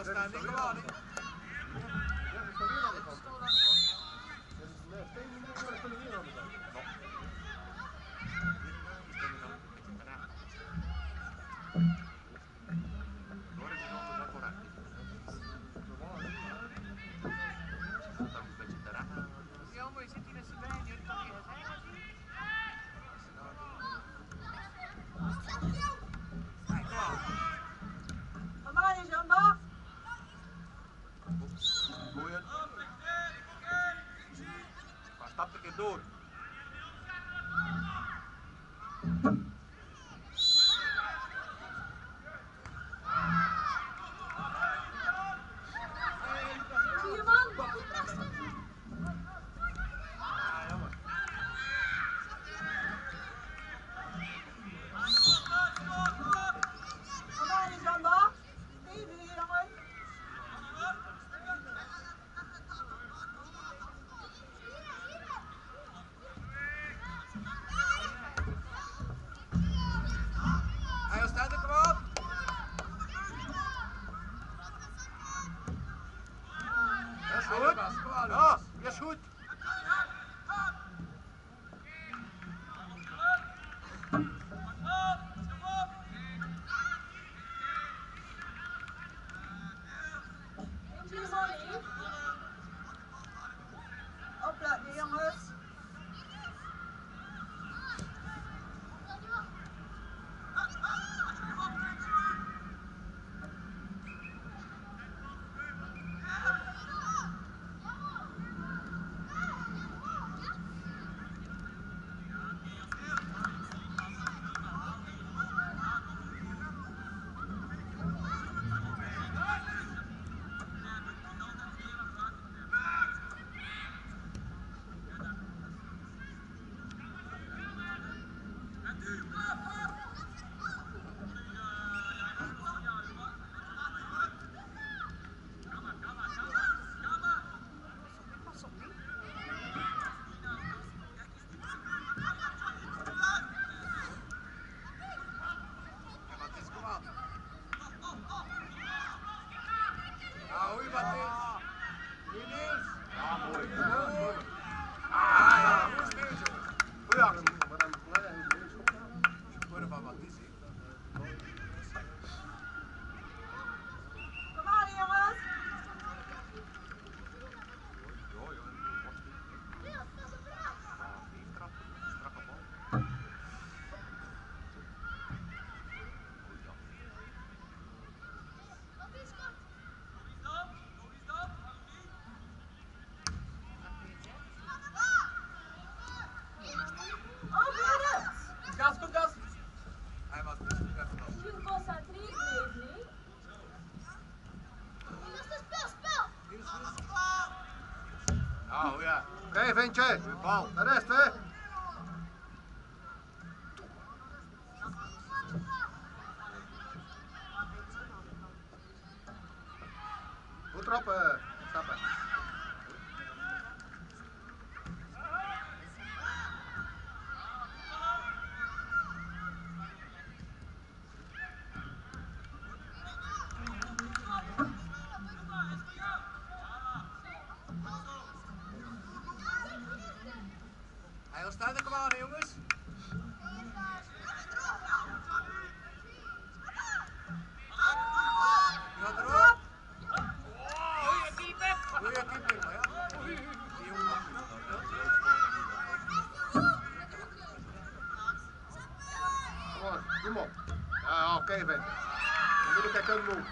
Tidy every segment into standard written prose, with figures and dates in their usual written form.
Standing, kom aan. Stap een keer door. Ja, dat is goed. Opletten jongens. Oh ja. Oké, ventje. Bal. De rest, hè. Goed trappen. Stappen. Hij staat er, kom aan jongens. Gaat erop. Goeie keeper. Goeie keeper, maar ja. Die jongen. Kom op. Ja, oké, ventje. Dan moet ik het ook doen.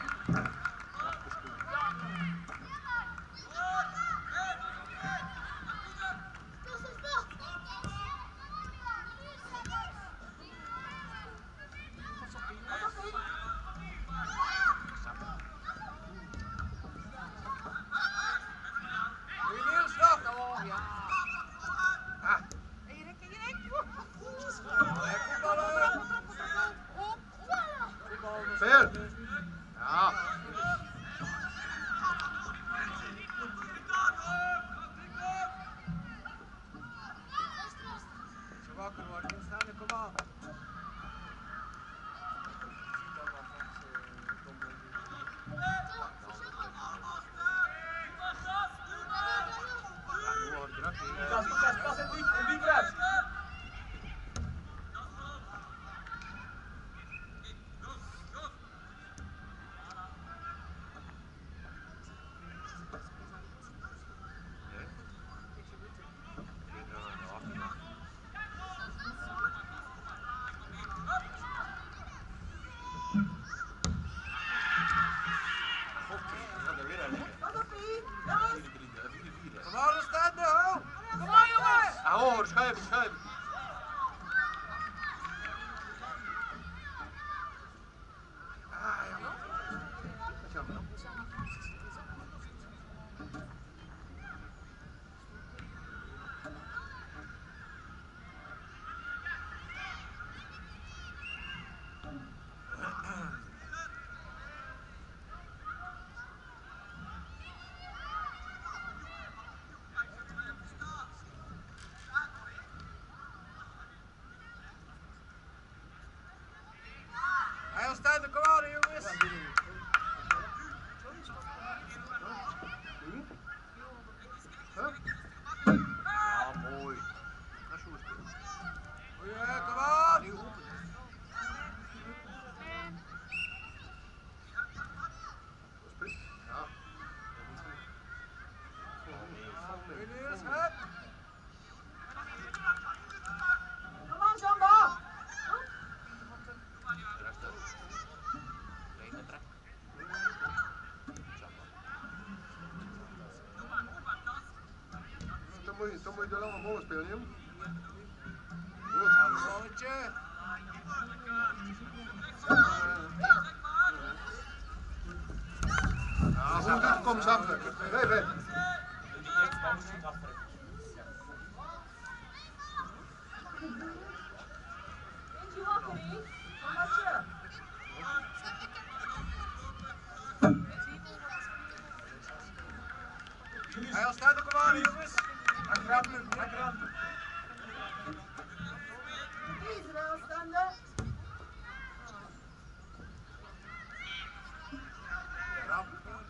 Veel. Ja. Ze wakker worden, staan er, kom aan. Ziet dan wel van ze dom. moet je de lange bal spelen, jong. Balletje. Ja, Sampe, kom Sampe. Weg, weg. Eentje wakker, hè? Mamaatje. Hij staat ook al aan, jongens. Achteraan. Israël staande. Rap.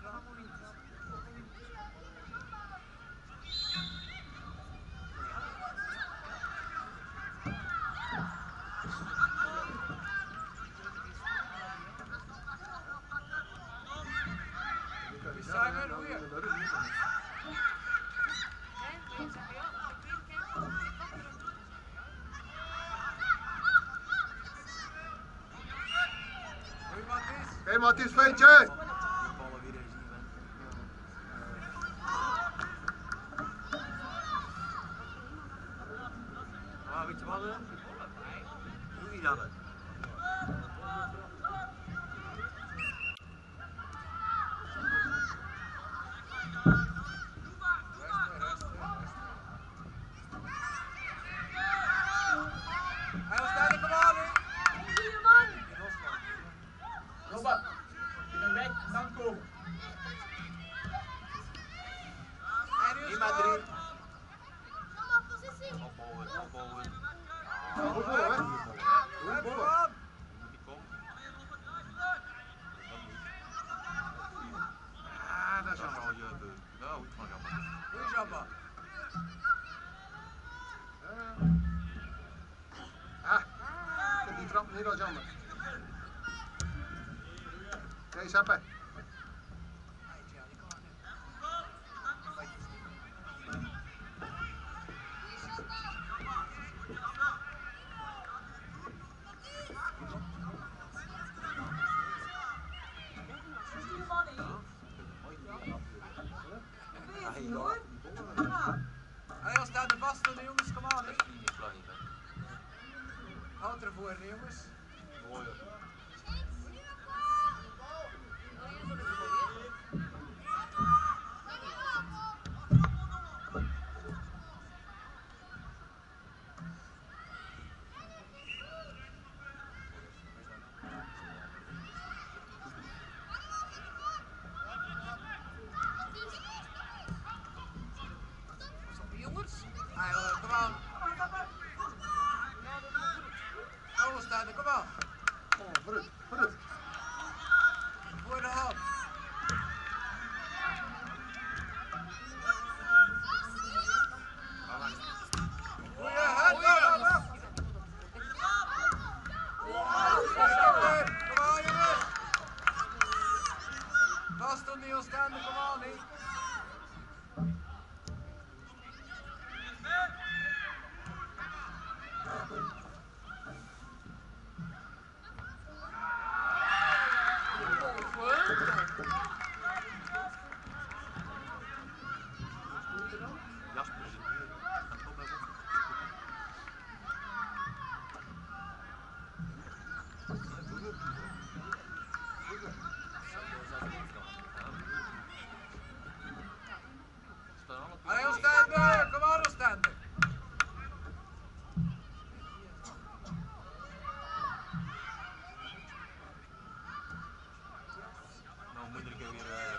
Simon, hoe je? Hé, Matthijs, veentje! Weet je wat? Doe je dan het? Hij staat er gewoon in. Goeie man. Robert, je bent weg, dan komen. En maar 3. Goed bal, hè? Goed bal. Ah, dat is jammer. Goeie Jabba. Die trap niet als jammer. Kijk, Sappe. Goeie man, hè? Wees, hoor. Ja. Hij staat er vast voor de jongens, kom aan. Houd ervoor, jongens. Jongens, kom aan. Oh, staat er, kom aan. Oh, vooruit, vooruit. Voor de hand. Goeie hand, kom aan, jongens. Vast op die staande, kom aan, hè. Allee, Oostende, kom aan, Oostende. Nou moet ik weer...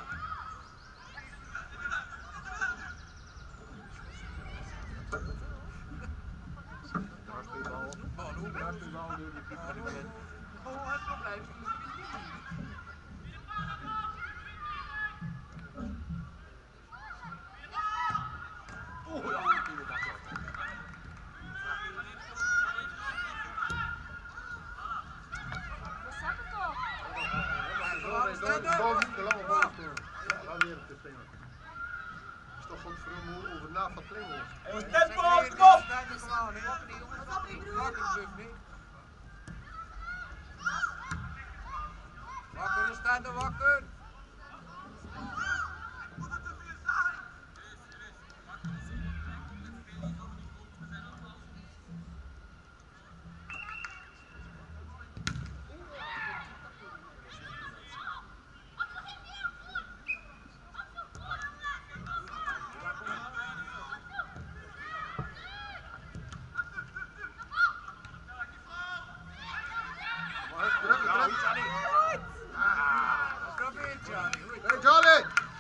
Oh, het probleem. De lange bal spelen. Ja, wel weer te spelen. Is toch goed voor hem over na van Klingel. Tempo, kom op! Wat op, ik bedoel? Wakker, Oostende, wakker. Johnny. Probeer Johnny. Hey Johnny!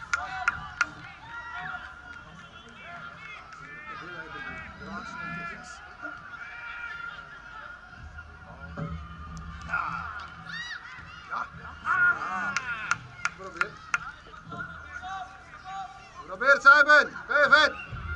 Probeer. Probeer Simon. Kevin.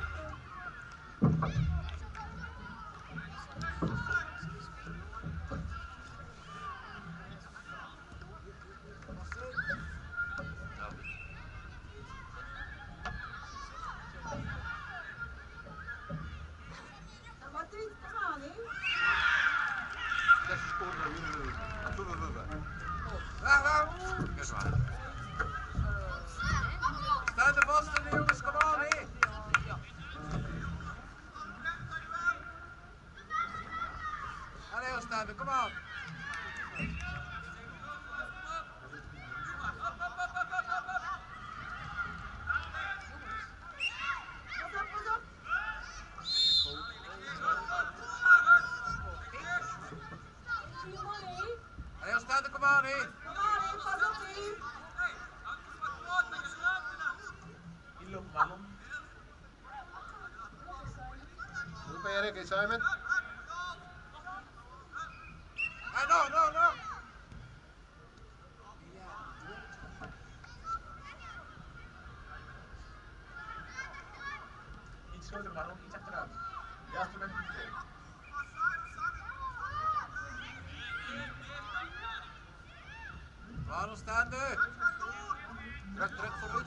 Stand de vaste jongens, kom aan hé. Allee, staan, kom aan. Allee, staan, kom aan hé. Hoe ben je Rick, Simon? No. Iets groter, Manon, iets achteruit. Ja, toen ben ik niet veel. Waarom staan er? Druk vooruit.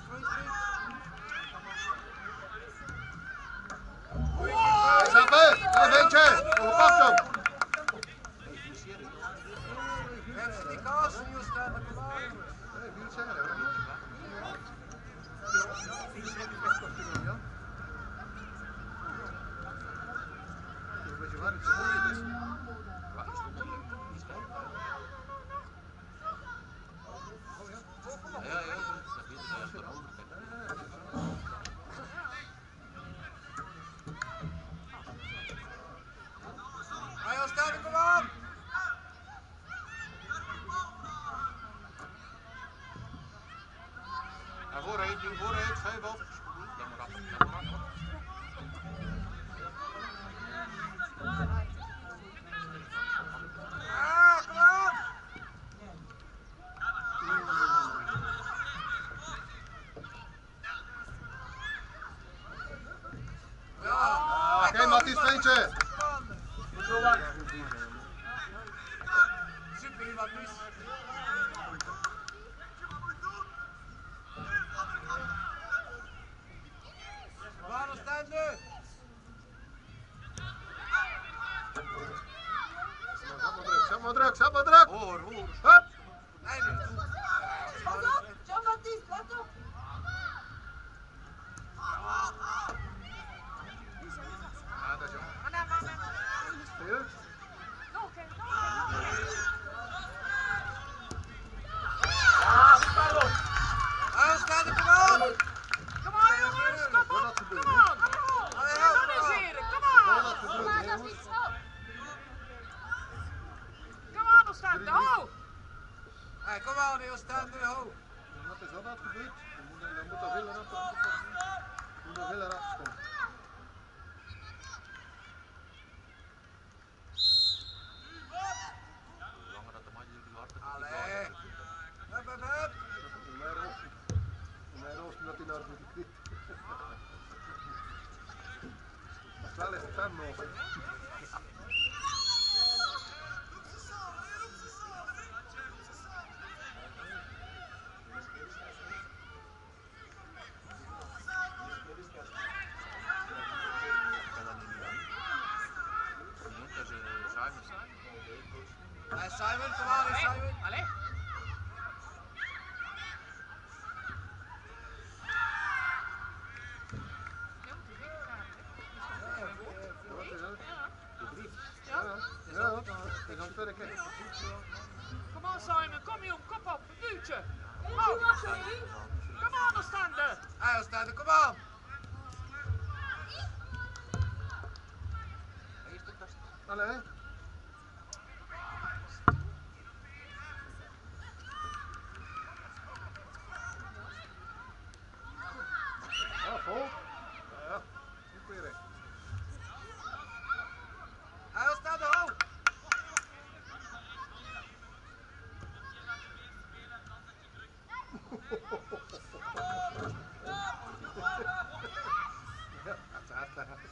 Zappen! Eentje! Overpakt hem! Mensen die kaas nu staan, kom aan. Nee, wie het zeggen, hoor. Wie is het best op te doen, ja? Weet je waar het zo mooi is? Hij staan, kom aan. Vooruit, schuif op. Dan maar af. Kom aan. Ja, Oké, Matties, Veentje! Super, Matties. Waarom staan er? Zet maar druk! Hoor. Hup! Nee, nee. Jean-Baptiste, let op! Ja, dat is jammer. Zie je? Waarom staan er? Kom aan. Kom aan jongens, kom Door op! dat gebeurt. Kom aan! Allee, help. Organiseren, kom Door aan! dat gebeurt, jongens. Kom aan, dan staat de ho! Hey, kom aan, heel staan er. Ho. Wat is dat gebeurd? Dan moet er willen af. Moet er willen afkomen. Langer dat de man jullie hard. Allee. Hup. In mijn roos dat hij nou doet niet. Dat is wel even fan nog. Hey, Simon, kom aan, Simon. Allee! Wat is dat? Ja, dat is aan het werken. Kom aan Simon, kom jong, kop op, een duwtje! Oh. Kom aan, dan staan er! Hey, staan er, kom aan. Allee.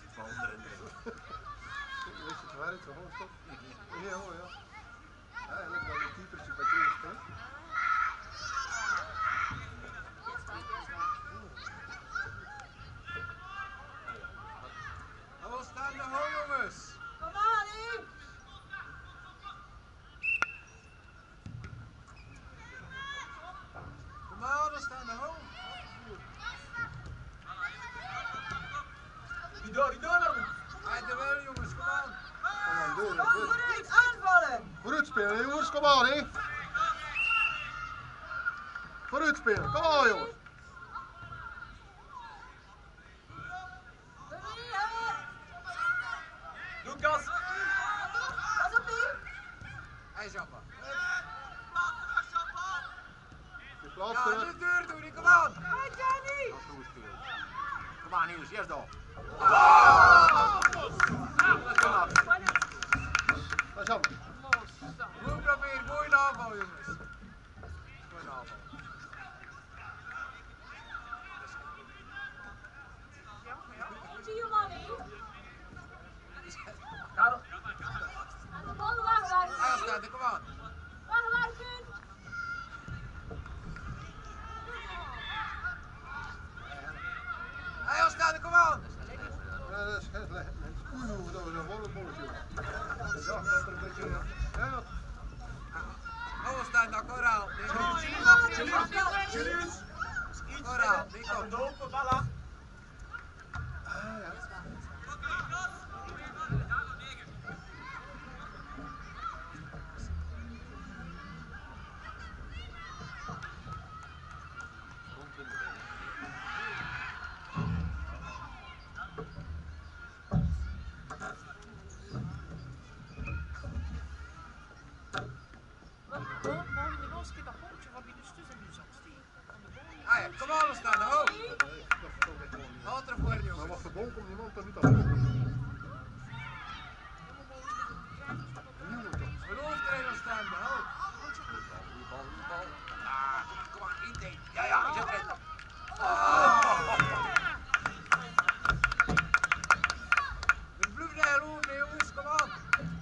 Van onderen. Weet je het werkt zo gewoon stop. Ja hoor ja. Eigenlijk wel een keepertje bij twee speelt. Hallo staan de ho jongens. Kom aan, hè. Kom aan, we staan de ho. Die door dan. Uit de wel jongens, kom aan. Kom aan, door. Kom vooruit, aanvallen. Vooruit spelen jongens, kom aan hè. Vooruit spelen, kom aan jongens. Lucas. Pas op, hè. Hij is jammer. Je plaats Ja, terug. de deur doen, kom aan. Hey, Johnny. Kom aan Niels, yes dan. Dat is jammer. Goed proberen, mooie aanval jongens. Mooie aanval. Zie je man, hè. Karel. Aan de bal wegwerken. Hij staat er, kom aan. Wegwerken. Hij staat er, kom aan. Ja, dat is heel slecht. Oeh, dat was een volleybolletje. Ik dacht dat er een beetje... Ja, Oh, staat daar, koraal. Julius. Koraal, die Aan komt. de open, voilà. ja. Ah ja, kom aan, we staan er, ho. Dat verstond ik gewoon niet. Haal er voor Maar jongens. wat voor bol komt niemand er niet aan? Nieuwe toch? Een hoofdtrainer staan er, ho. Bal. Ah, kom aan, inteen. Ja, ik zet erin. We blijven daar over, jongens, kom aan.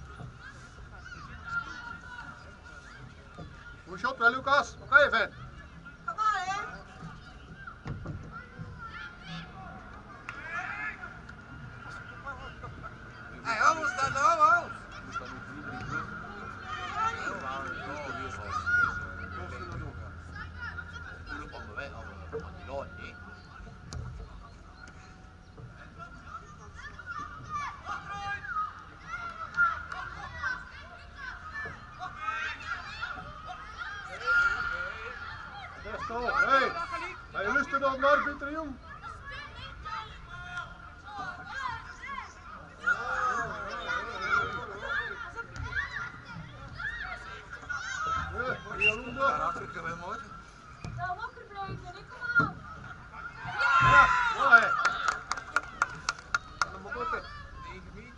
Goeie shot wel, Lucas. Oké, even. Kom aan, hè. Hé, ho, we staan er, ho. Dat is toch. Hé, ga je lusten op naar Pieter Jong? Hartstikke wel mooi. Nou, wakker blijven, hè. Kom aan. Ja, mooi. Dan moet ik 9 meter.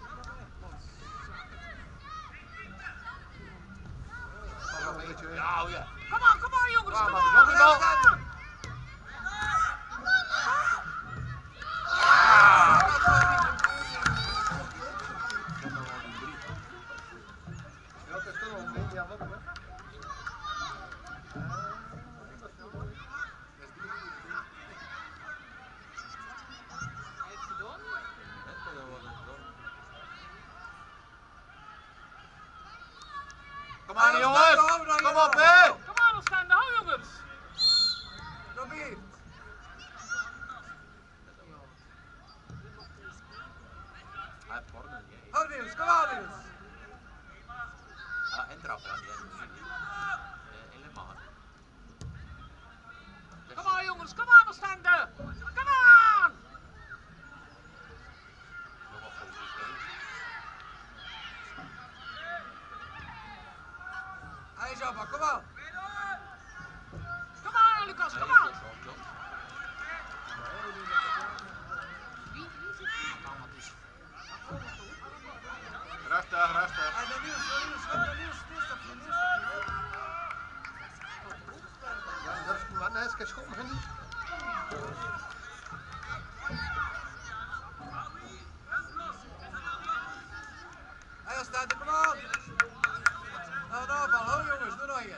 Ja, ja. Kom aan jongens, kom Mag aan. die bal? Ja, het is toch nog niet. Ja, wat hè? Kom aan, jongens. Kom op, hè. Kom aan, we staan de hou jongens. Probeer. Oh Niels, kom aan Niels. Kom aan jongens, kom aan, we staan er. Kom aan. Hij is op, kom aan. Kom aan Lucas, kom aan. Rustig, rustig. Hij is Niels, Ja, dat is wat. Nee, is geen schop, nog niet. Stade, kom aan. Nou, een aanval. Ho jongens, doe nog een.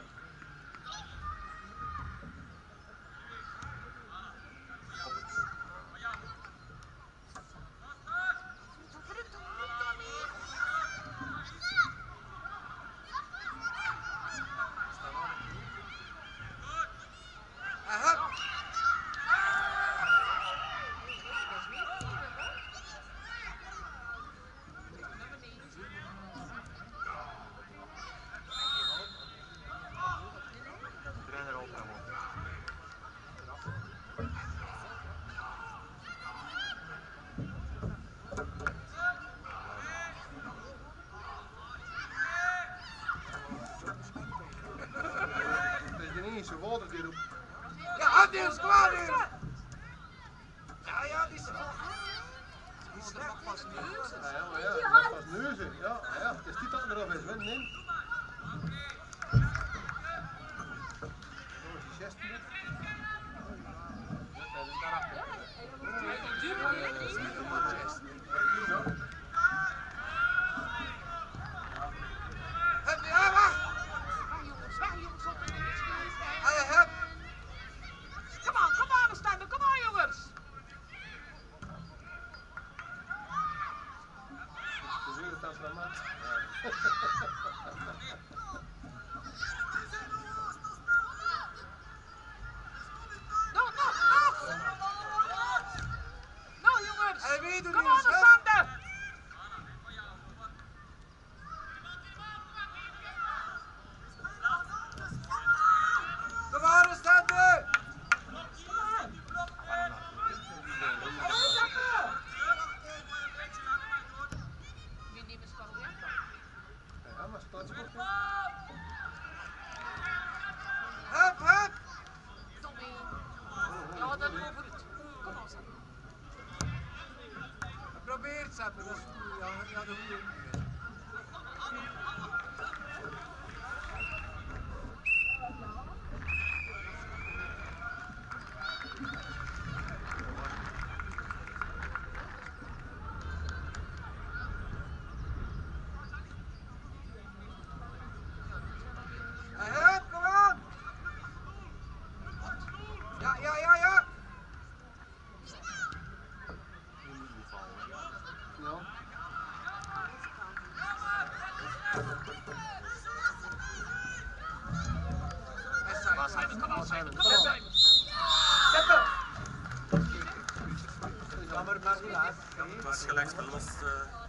Zijn water die roept. Ja, Adils, kom aan nu! Ja, die is mag pas neuzen. Ja, maar ja, dat was neuzen. Ja, ja, het is niet dat er nog eens winnen in. Jongens, die 16 net. Ja, wacht! Kom aan, Stende, kom aan jongens! Dus weer het temperament. Nou jongens! En wie doet Kom die aan, ons, hè? Stende! Kom aan, Stade! Ja, maar staatsport. Hup, hup! Ja, dat over het. Kom aan, Stende. Probeer het, Seppe. Dat is goed. Ja, dat hoeft ook niet meer. Hup, kom aan! Ja. Ja. Simon, kom aan, Simon. Kom aan. Seppe! Jammer, maar helaas. Het was gelijk gelost.